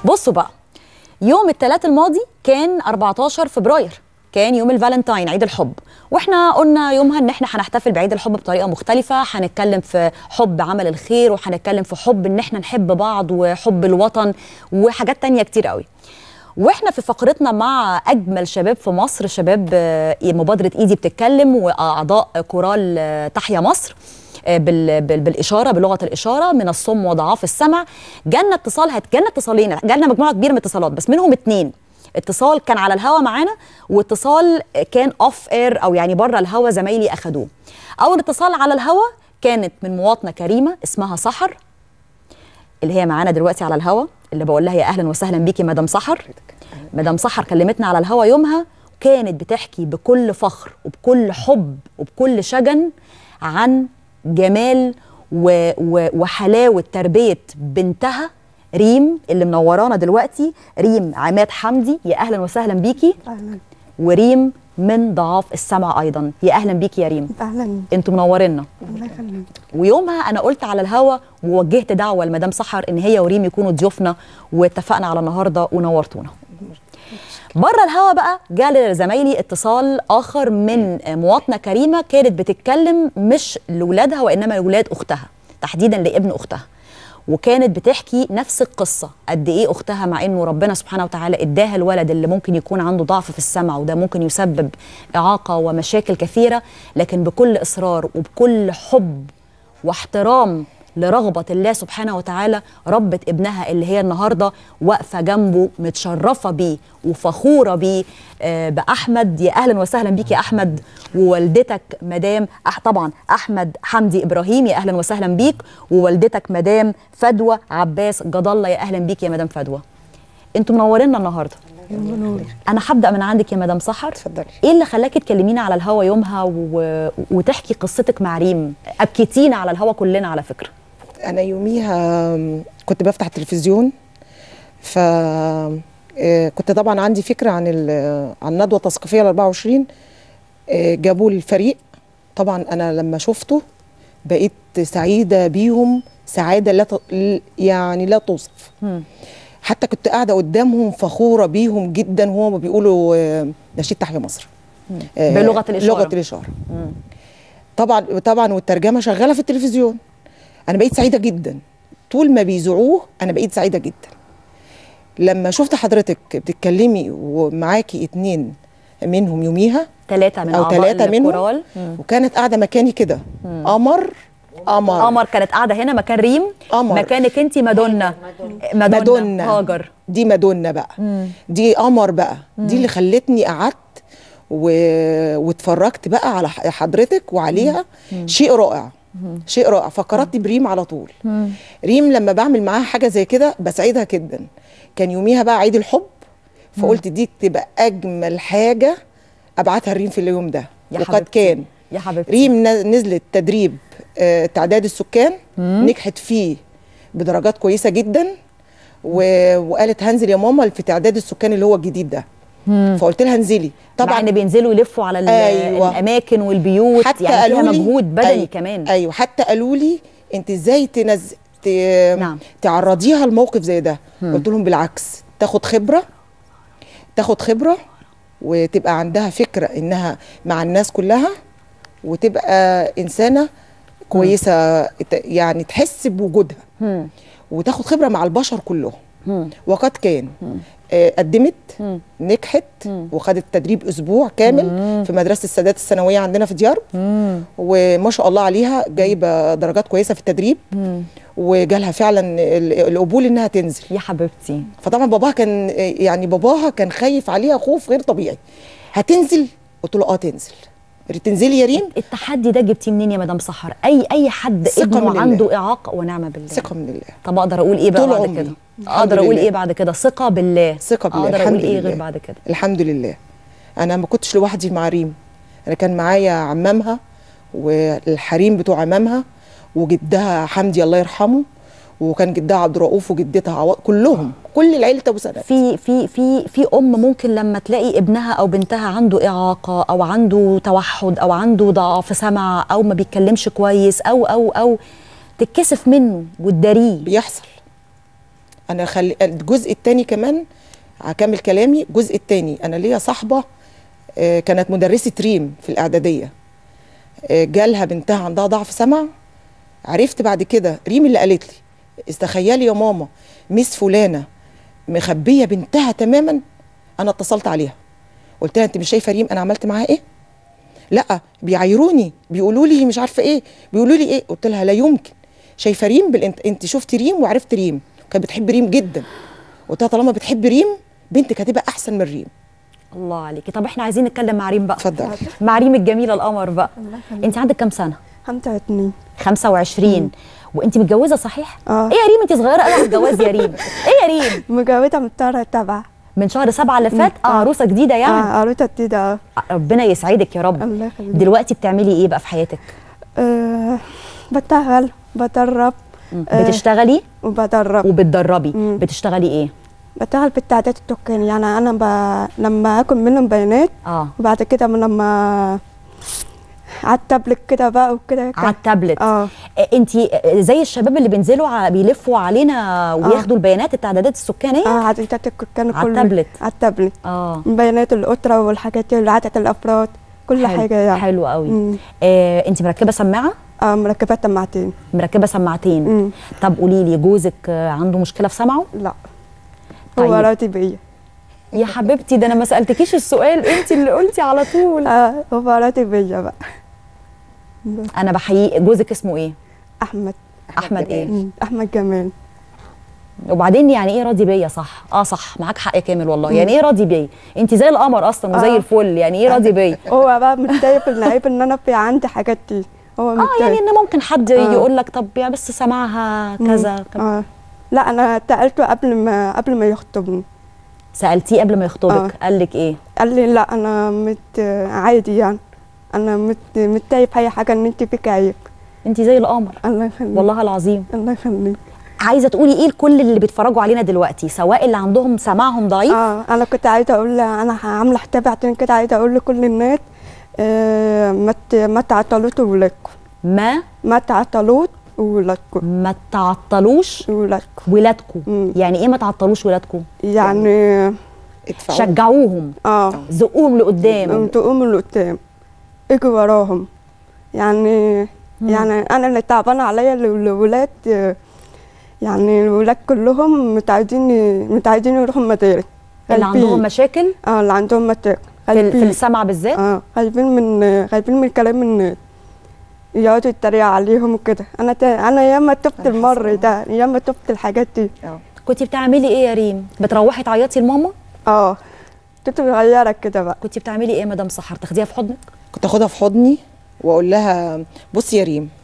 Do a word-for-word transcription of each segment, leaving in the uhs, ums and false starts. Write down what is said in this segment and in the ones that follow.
بصوا بقى، يوم الثلاث الماضي كان أربعتاشر فبراير، كان يوم الفالنتاين، عيد الحب. واحنا قلنا يومها ان احنا هنحتفل بعيد الحب بطريقه مختلفه، هنتكلم في حب عمل الخير، وهنتكلم في حب ان احنا نحب بعض، وحب الوطن، وحاجات تانية كتير قوي. واحنا في فقرتنا مع اجمل شباب في مصر، شباب مبادره ايدي بتتكلم واعضاء كورال تحيا مصر بال بال بالاشاره، بلغه الاشاره، من الصم وضعاف السمع. جالنا اتصال، جالنا اتصالين، جالنا مجموعه كبيره من الاتصالات، بس منهم اتنين اتصال كان على الهوا معانا، واتصال كان اوف اير او يعني بره الهوا، زمايلي اخدوه. اول اتصال على الهوا كانت من مواطنه كريمه اسمها سحر، اللي هي معانا دلوقتي على الهوا، اللي بقول لها يا اهلا وسهلا بيكي مدام سحر. مدام سحر كلمتنا على الهوا يومها، كانت بتحكي بكل فخر وبكل حب وبكل شجن عن جمال و و وحلاوه تربيه بنتها ريم اللي منورانا دلوقتي، ريم عماد حمدي. يا اهلا وسهلا بيكي. اهلا. وريم من ضعاف السمع ايضا، يا اهلا بيكي يا ريم. اهلا. انتوا منورينا. الله يخليك. ويومها انا قلت على الهوا ووجهت دعوه لمدام سحر ان هي وريم يكونوا ضيوفنا، واتفقنا على النهارده ونورتونا. بره الهوا بقى جالي زمايلي اتصال اخر من مواطنه كريمه، كانت بتتكلم مش لاولادها وانما لاولاد اختها، تحديدا لابن اختها، وكانت بتحكي نفس القصه، قد ايه اختها مع انه ربنا سبحانه وتعالى اداها الولد اللي ممكن يكون عنده ضعف في السمع، وده ممكن يسبب اعاقه ومشاكل كثيره، لكن بكل اصرار وبكل حب واحترام لرغبة الله سبحانه وتعالى ربت ابنها اللي هي النهاردة واقفة جنبه، متشرفة بيه وفخورة بيه، آه بأحمد. يا أهلا وسهلا بيك يا أحمد. ووالدتك مدام أح طبعا أحمد حمدي إبراهيم، يا أهلا وسهلا بيك. ووالدتك مدام فدوى عباس جد الله، يا أهلا بيك يا مدام فدوى. انتوا منورينا النهارده. انا هبدا من عندك يا مدام سحر. اتفضلي. ايه اللي خلاكي تكلمينا على الهوا يومها و... وتحكي قصتك مع ريم؟ ابكيتينا على الهوا كلنا على فكره. انا يوميها كنت بفتح التلفزيون، ف كنت طبعا عندي فكره عن عن الندوه التثقيفيه ال أربعة وعشرين. جابوا لي الفريق، طبعا انا لما شفته بقيت سعيده بيهم سعاده لا ت... يعني لا توصف. م. حتى كنت قاعده قدامهم فخوره بيهم جدا وهم بيقولوا نشيد تحيا مصر بلغه الاشاره. لغه الاشاره. م. طبعا طبعا والترجمه شغاله في التلفزيون. انا بقيت سعيده جدا، طول ما بيذوعوه انا بقيت سعيده جدا. لما شفت حضرتك بتتكلمي ومعاكي اتنين منهم يوميها، ثلاثه من او ثلاثه منهم، مم. وكانت قاعده مكاني كده، قمر قمر قمر كانت قاعده هنا مكان ريم، قمر مكانك انت مادونا. مادونا, مادونا. هاجر دي مادونا بقى. مم. دي قمر بقى. مم. دي اللي خلتني قعدت و... واتفرجت بقى على حضرتك وعليها. مم. شيء رائع. مم. شيء رائع. فكرتني بريم على طول. مم. ريم لما بعمل معاها حاجه زي كده بسعدها جدا. كان يوميها بقى عيد الحب، فقلت دي تبقى اجمل حاجه ابعتها لريم في اليوم ده. وقد كان يا حبيبتي. ريم نزلت تدريب آه تعداد السكان. مم. نجحت فيه بدرجات كويسه جدا، و... وقالت هنزل يا ماما في تعداد السكان اللي هو الجديد ده. مم. فقلت لها انزلي. طبعا ان بينزلوا يلفوا على أيوة. الاماكن والبيوت، حتى يعني فيها مجهود بدني. أيوة. كمان ايوه حتى قالوا لي انت ازاي تنز ت... نعم. تعرضيها لموقف زي ده. مم. قلت لهم بالعكس، تاخد خبره تاخد خبره وتبقى عندها فكره انها مع الناس كلها، وتبقى انسانه كويسه. مم. يعني تحس بوجودها. مم. وتاخد خبره مع البشر كلهم. مم. وقد كان. مم. قدمت. مم. نجحت. مم. وخدت تدريب اسبوع كامل. مم. في مدرسه السادات الثانويه عندنا في ديار. مم. وما شاء الله عليها جايبه درجات كويسه في التدريب. مم. وجالها فعلا القبول انها تنزل. يا حبيبتي. فطبعا باباها كان يعني باباها كان خايف عليها خوف غير طبيعي. هتنزل؟ قلت له اه تنزل. تنزلي يا ريم. التحدي ده جبتيه منين يا مدام سحر؟ اي اي حد ابنه عنده اعاقه، ونعم بالله. ثقه من الله. طب اقدر اقول ايه بقى بعد كده؟ اقدر اقول ايه بعد كده؟ ثقه بالله. ثقه بالله. اقدر اقول ايه غير بعد كده؟ الحمد لله. انا ما كنتش لوحدي مع ريم، انا كان معايا عمامها والحريم بتوع عمامها وجدها حمدي الله يرحمه، وكان جدها عبد الرؤوف وجدتها عوض، كلهم كل العيله ابو سند. في في في في ام ممكن لما تلاقي ابنها او بنتها عنده اعاقه او عنده توحد او عنده ضعف سمع او ما بيتكلمش كويس او او او تتكسف منه وتداريه. بيحصل. انا خلي الجزء الثاني كمان هكمل كلامي. الجزء الثاني انا ليا صاحبه آه كانت مدرسه ريم في الاعداديه، آه جالها بنتها عندها ضعف سمع. عرفت بعد كده ريم اللي قالت لي استخيلي يا ماما ميس فلانه مخبيه بنتها تماما. انا اتصلت عليها قلت لها انت مش شايفه ريم انا عملت معاها ايه؟ لا بيعايروني بيقولوا لي مش عارفه ايه بيقولوا لي ايه. قلت لها لا يمكن، شايفه ريم بالانت... انت شفتي ريم وعرفت ريم كانت بتحب ريم جدا. قلت لها طالما بتحب ريم بنتك هتبقى احسن من ريم. الله عليكي. طب احنا عايزين نتكلم مع ريم بقى. اتفضلي. مع ريم الجميله القمر بقى. انت عندك كام سنه؟ خمسة واتنين. خمسة وعشرين. وانت متجوزه صحيح؟ اه. ايه يا ريم انت صغيره قوي على الجواز يا ريم. ايه يا ريم؟ متجوزة من شهر سبعة. من شهر سبعة اللي فات. اه عروسه جديده يعني. اه عروسة جديدة. اه ربنا يسعدك يا رب. الله يخليك. دلوقتي بتعملي ايه بقى في حياتك؟ آه بشتغل بدرب. آه بتشتغلي وبدرب وبتدربي. مم. بتشتغلي ايه؟ بشتغل في التعداد السكاني، يعني انا ب... لما اكل منهم بيانات اه وبعد كده لما على التابلت كده بقى وكده. على التابلت. اه انت زي الشباب اللي بينزلوا ع- بيلفوا علينا وياخدوا البيانات التعدادات السكانيه. اه عدد السكان كله على التابلت. على التابلت. اه بيانات الاسره والحاجات دي عدد الافراد كل حلو. حاجه يعني. حلو قوي. مم. آه انت مركبه سماعه؟ اه مركبات سماعتين. مركبه سماعتين. مم. طب قولي لي جوزك آه، عنده مشكله في سمعه؟ لا طيب. هو راضي بيا. يا حبيبتي ده انا ما سالتكيش السؤال، انت اللي قلتي على طول. اه هو راضي بيا بقى. انا بحيي. جوزك اسمه ايه؟ احمد. احمد ايه؟ مم. احمد جمال. وبعدين يعني ايه راضي بيا؟ صح اه صح معاك حق كامل والله. يعني ايه راضي بيا؟ انت زي القمر اصلا وزي آه. الفل. يعني ايه راضي بيا؟ هو بقى متضايق اللعيب ان انا في عندي حاجات دي. هو اه متضايق. يعني ان ممكن حد آه. يقول لك طب يا بس سمعها كذا. اه لا انا سالته قبل ما قبل ما يخطبني. سالتيه قبل ما يخطبك. آه. قال لك ايه؟ قال لي لا انا مت عادي يعني انا مت متضايق في اي حاجه ان انت فيك عيب. انت زي القمر الله يخليك. والله العظيم. الله يخليك. عايزه تقولي ايه لكل اللي بيتفرجوا علينا دلوقتي سواء اللي عندهم سماعهم ضعيف؟ اه انا كنت عايزه اقول انا عامله حسابي عشان كده عايزه اقول لكل الناس آه ما ت- ما تعطلوش ولادكم. ما ما تعطلوش ولادكم. ما تعطلوش ولادكم ولادكم. مم. يعني ايه ما تعطلوش ولادكم؟ يعني ادفعوا. شجعوهم، اه زقوهم لقدام. تقوموا لقدام اجوا وراهم يعني. مم. يعني انا اللي تعبانه عليا الولاد، يعني الولاد كلهم متعودين متعودين يروحوا المدارس. اللي غالبين. عندهم مشاكل اه اللي عندهم مشاكل في, ال- في غالبين. السمع بالذات. اه خايفين من خايفين من كلام الناس، يقعدوا يتريقوا عليهم وكده. انا تا... انا ياما تبت المر ده، ياما تبت الحاجات دي. اه كنتي بتعملي ايه يا ريم؟ بتروحي تعيطي لماما؟ اه كنت صغيره كده بقى. كنتي بتعملي ايه يا مدام سحر؟ تاخديها في حضنك؟ كنت اخدها في حضني واقول لها بصي يا ريم،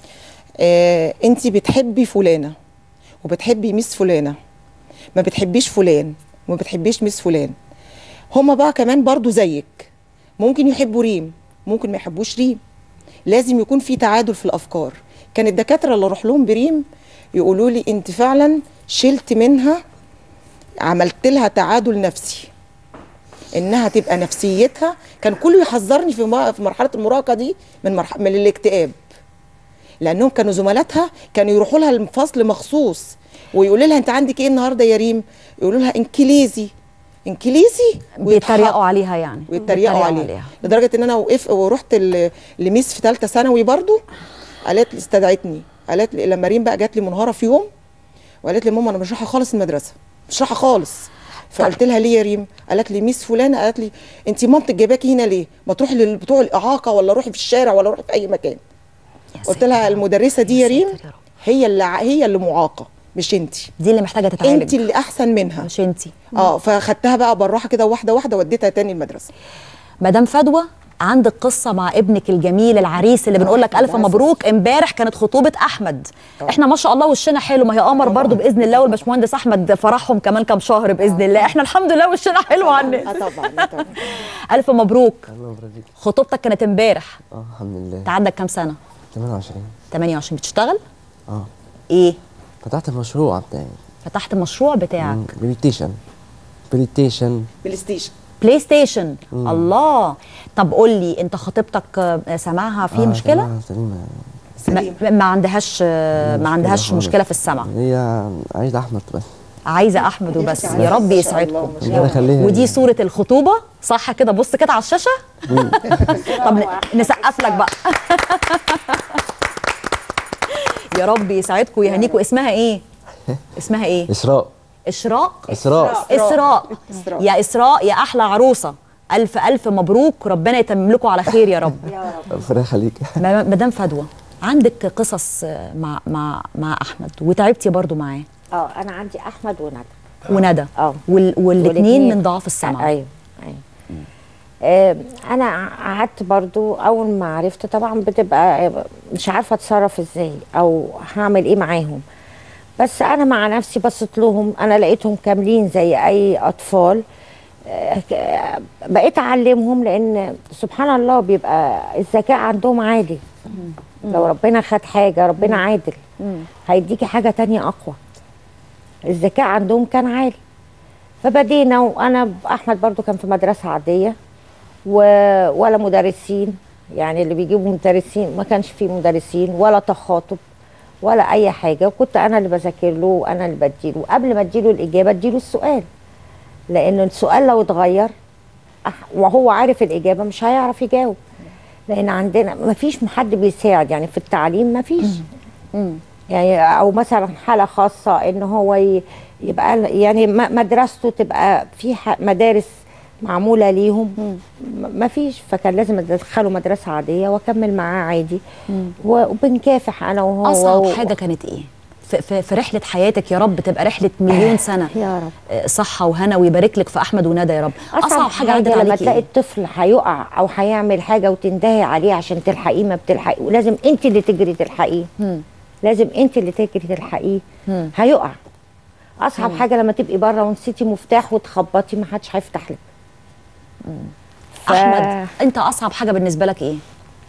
آه انت بتحبي فلانه وبتحبي ميس فلانه، ما بتحبيش فلان وما بتحبيش ميس فلان. هما بقى كمان برضو زيك ممكن يحبوا ريم ممكن ما يحبوش ريم. لازم يكون في تعادل في الافكار. كان الدكاتره اللي اروح لهم بريم يقولوا لي انت فعلا شلت منها، عملت لها تعادل نفسي انها تبقى نفسيتها. كان كله يحذرني في م- في مرحله المراهقه دي من مرح... من الاكتئاب، لانهم كانوا زملاتها كانوا يروحوا لها الفصل مخصوص ويقولوا لها انت عندك ايه النهارده يا ريم؟ يقولوا لها انكليزي انكليزي بيتريقوا عليها يعني. ويتريقوا عليها. لدرجه ان انا وقف ورحت ل- لميس في ثالثه ثانوي برضو، قالت لي استدعتني قالت لي لما ريم بقى جات لي منهاره في يوم وقالت لي ماما انا مش رايحه خالص المدرسه مش رايحه خالص. فقلت لها ليه يا ريم؟ قالت لي ميس فلانه قالت لي انت مامتك جايباكي هنا ليه؟ ما تروحي لبتوع الاعاقه ولا روحي في الشارع ولا روحي في اي مكان. قلت لها المدرسه دي يا ريم هي اللي ع- هي اللي معاقه مش انت. دي اللي محتاجه تتعالج. انت اللي احسن منها مش انت. اه فاخدتها بقى بالراحه كده واحده واحده وديتها تاني المدرسه. مدام فدوى عندك قصه مع ابنك الجميل العريس اللي بنقول لك الف للأسف. مبروك. امبارح كانت خطوبه احمد. احنا ما شاء الله وشنا حلو. ما هي قمر برضو باذن الله والباشمهندس احمد فرحهم كمان كام شهر باذن الله. احنا الحمد لله وشنا حلو اه عنك. طبعا آه طبعا. الف مبروك. الله يبارك فيك. خطوبتك كانت امبارح. اه الحمد لله. انت عندك كام سنه؟ ثمانية وعشرين. ثمانية وعشرين. بتشتغل اه ايه؟ فتحت المشروع بتاعي. فتحت المشروع بتاعك. بلاي ستيشن. بلاي ستيشن. بلاي ستيشن. بلاي ستيشن. الله. طب قول لي انت خطيبتك آه، سمعها في آه مشكله؟ سليمة سليمة. سليم. ما, ما عندهاش آه، ما مشكلة عندهاش خالص. مشكله في السمع. هي عايزة أحمد بس. عايزه احمد وبس. يا رب يسعدكم. ربنا يخليها. ودي صوره الخطوبه صح كده؟ بص كده على الشاشه. طب نسقف لك بقى. يا رب يسعدكم ويهنيكم. اسمها ايه؟ اسمها ايه؟ اسراء. اشراق. اسراء. اسراء. يا اسراء يا احلى عروسه، الف الف مبروك، ربنا يتمم لكم على خير يا رب. ربنا يخليك. مدام فدوى، عندك قصص مع مع مع احمد وتعبتي برضو معاه؟ اه انا عندي احمد وندى. وندى. اه وال والاثنين من ضعاف السمع. ايوه ايوه. آه انا قعدت برضو اول ما عرفت طبعا بتبقى مش عارفه اتصرف ازاي او هعمل ايه معاهم، بس انا مع نفسي بصيت لهم انا لقيتهم كاملين زي اي اطفال. آه بقيت اعلمهم لان سبحان الله بيبقى الذكاء عندهم عالي. لو ربنا خد حاجه ربنا عادل هيديكي حاجه تانية اقوى. الذكاء عندهم كان عالي. فبدينا وانا احمد برضو كان في مدرسه عاديه و... ولا مدرسين، يعني اللي بيجيبوا مدرسين ما كانش فيه مدرسين ولا تخاطب ولا اي حاجه، وكنت انا اللي بذاكر له وانا اللي بديله. وقبل ما اديله الاجابه اديله السؤال، لان السؤال لو اتغير وهو عارف الاجابه مش هيعرف يجاوب، لان عندنا ما فيش حد بيساعد يعني في التعليم ما فيش. يعني او مثلا حاله خاصه ان هو يبقى يعني مدرسته تبقى في مدارس معموله ليهم ما فيش، فكان لازم ادخله مدرسه عاديه واكمل معاه عادي. وبنكافح انا وهو. اصعب و... حاجه كانت ايه في, في, في رحله حياتك؟ يا رب تبقى رحله مليون سنه يا رب، صحه وهنا ويبارك لك في احمد وندى يا رب. اصعب, أصعب حاجه عدت عليكي لما تلاقي الطفل هيقع او هيعمل حاجه وتندهي عليه عشان تلحقيه ما بتلحقيه، ولازم انت اللي تجري تلحقيه. لازم انت اللي تجري تلحقيه، هيقع. اصعب مم. حاجه لما تبقي بره ونسيتي مفتاح وتخبطي ما حدش هيفتح لك. ف... احمد انت اصعب حاجه بالنسبه لك ايه؟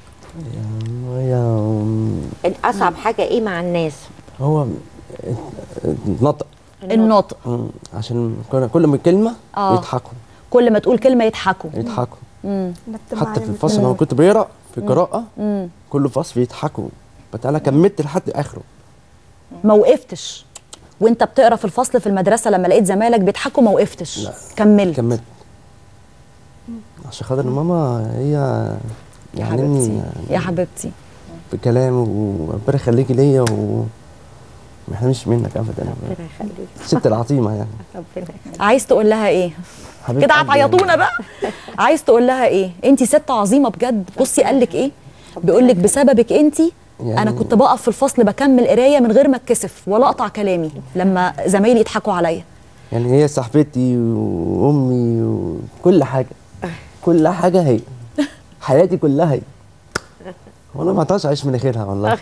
يا اصعب حاجه ايه مع الناس؟ هو النطق. النطق عشان كل ما كلمه آه. يضحكوا، كل ما تقول كلمه يضحكوا يضحكوا. حتى في الفصل لما كنت بقرا في قراءه كل فصل بيضحكوا، بس انا كملت لحد اخره. ما وقفتش وانت بتقرا في الفصل في المدرسه لما لقيت زمايلك بيضحكوا؟ ما وقفتش؟ لا. كملت كملت عشان خاطر ماما هي يعني يا حبيبتي بكلام، وربنا يخليكي ليا وما يحرمش منك ابدا. ربنا يخليك الست العظيمه يعني. ربنا يخليك. عايز تقول لها ايه؟ كده هتعيطونا بقى. عايز تقول لها ايه؟ انت ست عظيمه بجد. بصي قال لك ايه؟ بيقول لك بسببك انت يعني انا كنت بقف في الفصل بكمل قرايه من غير ما اتكسف ولا اقطع كلامي لما زمايلي يضحكوا عليا. يعني هي صاحبتي وامي وكل حاجه، كل حاجه هي حياتي كلها هي، والله ما اقدرش اعيش من غيرها والله.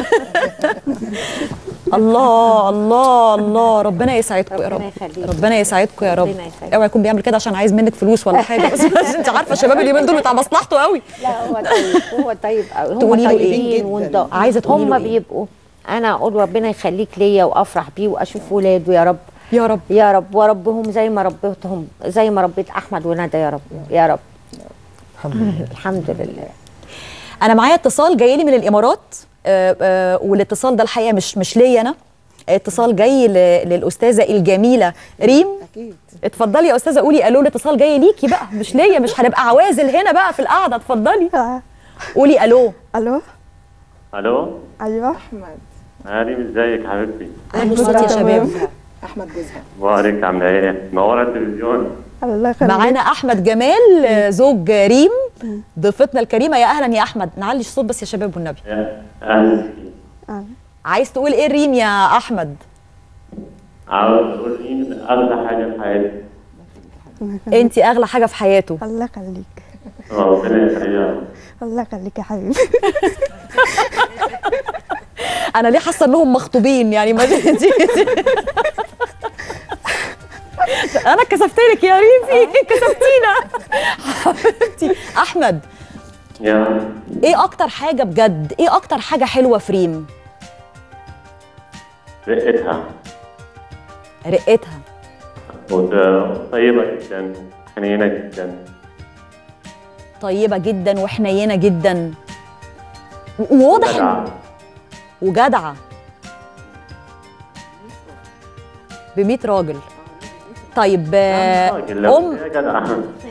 الله الله الله، ربنا يسعدكم يا رب. ربنا يسعدكم يا رب. اوعى يكون بيعمل كده عشان عايز منك فلوس ولا حاجه، بس انت عارفه الشباب اليومين دول بتاع مصلحته قوي. لا هو طيب، هو طيب قوي. تقولي له ايه؟ عايزه تقولي له هم بيبقوا انا اقول ربنا يخليك ليا وافرح بيه واشوف ولاده يا رب يا رب يا رب، وربهم زي ما ربيتهم زي ما ربيت احمد وندى يا رب يا رب. الحمد لله الحمد لله. انا معايا اتصال جاي لي من الامارات، آآ آآ والاتصال ده الحقيقه مش مش ليا انا، اتصال جاي للاستاذه الجميله ريم. اكيد. اتفضلي يا استاذه قولي الو. الاتصال جاي ليكي بقى مش ليا، مش هنبقى عوازل هنا بقى في القعده. اتفضلي قولي الو. الو الو. ايوه احمد. يا ريم ازيك حبيبتي؟ اهلا وسهلا يا شباب. احمد جوزها. مبارك عامله ايه؟ منوره التلفزيون. الله يخليك. معانا احمد جمال زوج ريم ضيفتنا الكريمه. يا اهلا يا احمد. نعلي الصوت بس يا شباب والنبي. اهلا. عايز تقول ايه ريم يا احمد؟ عاوز اقول ريم اغلى حاجه في حياتي. انت اغلى حاجه في حياته. الله يخليك. ربنا يخليها. الله يخليك يا حبيبي. انا ليه حاسه انهم مخطوبين يعني؟ ما دي انا كسفت لك يا ريم، في كسفتينا حبيبتي. احمد يا ايه اكتر حاجه بجد، ايه اكتر حاجه حلوه في ريم؟ رقتها رقتها طيبه جدا، حنينه جدا. طيبه جدا وحنينه جدا وواضح جدعة. وجدعه. ب مية راجل. طيب آه، راجل لو ام يا جدع.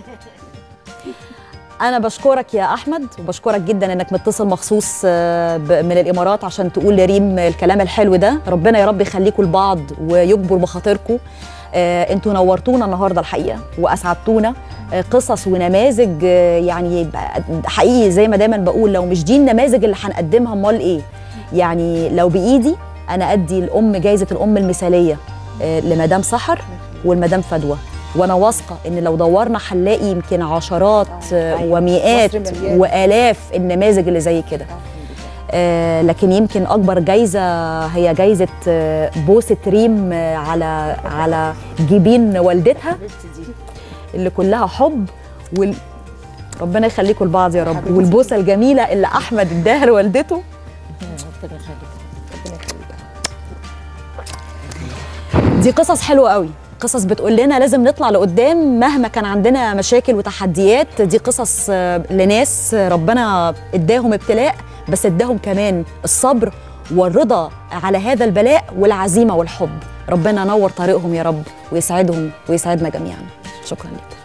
انا بشكرك يا احمد، وبشكرك جدا انك متصل مخصوص آه، ب- من الامارات عشان تقول لريم الكلام الحلو ده. ربنا يا رب يخليكم لبعض ويجبر بخاطركم. آه، انتوا نورتونا النهارده الحقيقه واسعدتونا. آه، قصص ونماذج آه، يعني ب- حقيقي زي ما دايما بقول، لو مش دي النماذج اللي هنقدمها امال ايه؟ يعني لو بايدي انا ادي الام جايزه الام المثاليه آه، لمدام سحر والمدام فدوى، وانا واثقه ان لو دورنا هنلاقي يمكن عشرات آه، ومئات مصر مليانة. والاف النماذج اللي زي كده. آه، لكن يمكن اكبر جايزه هي جايزه آه، بوسه ريم آه، على على جبين والدتها اللي كلها حب وال... ربنا يخليكم لبعض يا رب. والبوسه الجميله اللي احمد اداها لوالدته. ربنا يخليك. دي قصص حلوه قوي، قصص بتقول لنا لازم نطلع لقدام مهما كان عندنا مشاكل وتحديات. دي قصص آه، لناس آه، ربنا اداهم ابتلاء، بس اداهم كمان الصبر والرضا على هذا البلاء والعزيمه والحب. ربنا نور طريقهم يا رب ويسعدهم ويسعدنا جميعا. شكرا لك.